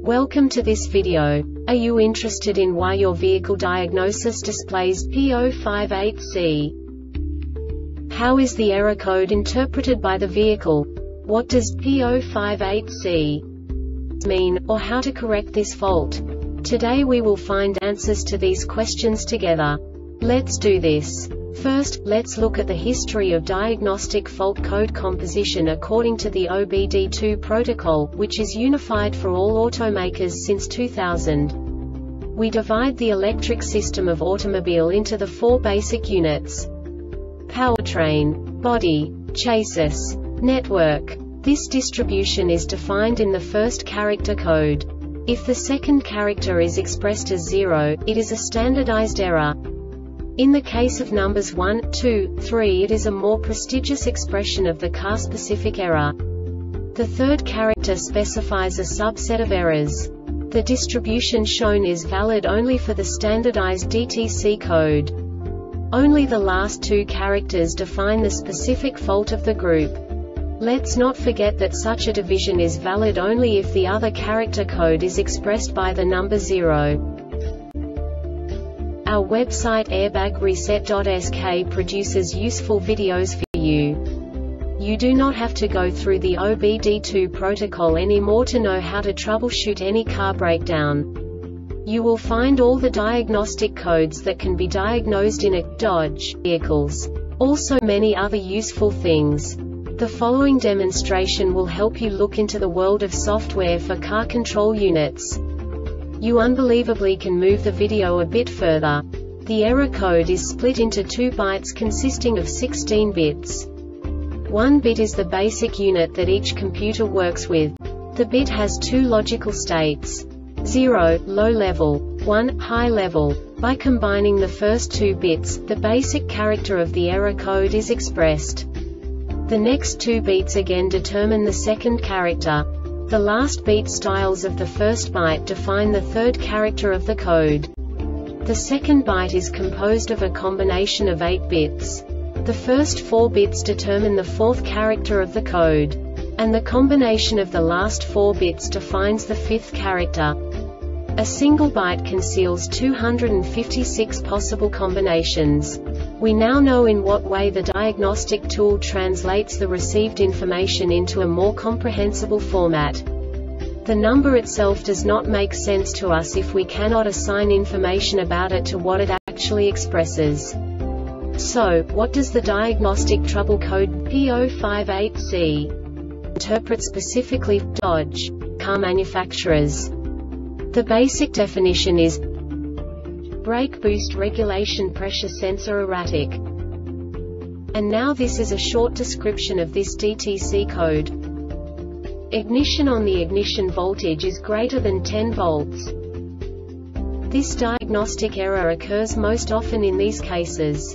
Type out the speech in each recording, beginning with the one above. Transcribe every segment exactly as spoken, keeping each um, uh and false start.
Welcome to this video. Are you interested in why your vehicle diagnosis displays P zero five eight C? How is the error code interpreted by the vehicle? What does P zero five eight C mean, or how to correct this fault? Today we will find answers to these questions together. Let's do this. First, let's look at the history of diagnostic fault code composition according to the O B D two protocol, which is unified for all automakers since two thousand. We divide the electric system of automobile into the four basic units: powertrain, body, chassis, network. This distribution is defined in the first character code. If the second character is expressed as zero, it is a standardized error. In the case of numbers one, two, three, it is a more prestigious expression of the car-specific error. The third character specifies a subset of errors. The distribution shown is valid only for the standardized D T C code. Only the last two characters define the specific fault of the group. Let's not forget that such a division is valid only if the other character code is expressed by the number zero. Our website airbag reset dot S K produces useful videos for you. You do not have to go through the O B D two protocol anymore to know how to troubleshoot any car breakdown. You will find all the diagnostic codes that can be diagnosed in a Dodge vehicles. Also many other useful things. The following demonstration will help you look into the world of software for car control units. You unbelievably can move the video a bit further. The error code is split into two bytes consisting of sixteen bits. One bit is the basic unit that each computer works with. The bit has two logical states: zero, low level, one, high level. By combining the first two bits, the basic character of the error code is expressed. The next two bits again determine the second character. The last beat styles of the first byte define the third character of the code. The second byte is composed of a combination of eight bits. The first four bits determine the fourth character of the code. And the combination of the last four bits defines the fifth character. A single byte conceals two hundred fifty-six possible combinations. We now know in what way the diagnostic tool translates the received information into a more comprehensible format. The number itself does not make sense to us if we cannot assign information about it to what it actually expresses. So, what does the diagnostic trouble code P zero five eight C interpret specifically for Dodge car manufacturers? The basic definition is brake boost regulation pressure sensor erratic. And now this is a short description of this D T C code. Ignition on the ignition voltage is greater than ten volts. This diagnostic error occurs most often in these cases: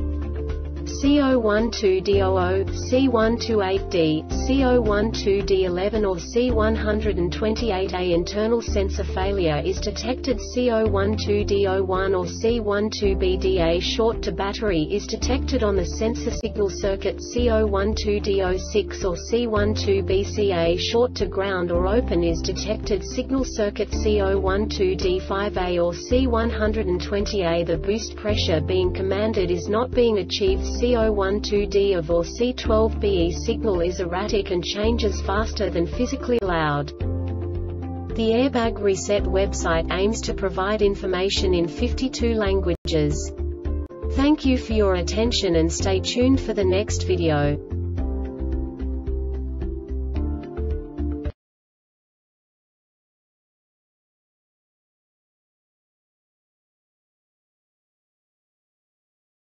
C zero one two D zero zero, C one two eight D, C zero one two D eleven or C one twenty-eight A. Internal sensor failure is detected. C zero one two D zero one or C one two B D. A short to battery is detected on the sensor signal circuit. C zero one two D zero six or C one two B C. A short to ground or open is detected. Signal circuit C zero one two D five A or C one twenty A. The boost pressure being commanded is not being achieved. C zero one two D of or C twelve B E signal is erratic and changes faster than physically allowed. The Airbag Reset website aims to provide information in fifty-two languages. Thank you for your attention and stay tuned for the next video.